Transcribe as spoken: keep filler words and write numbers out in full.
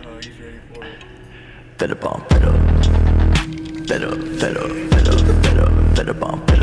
Oh, he's ready for it. Better bomb, better. Better, better, better, better, better bomb, better.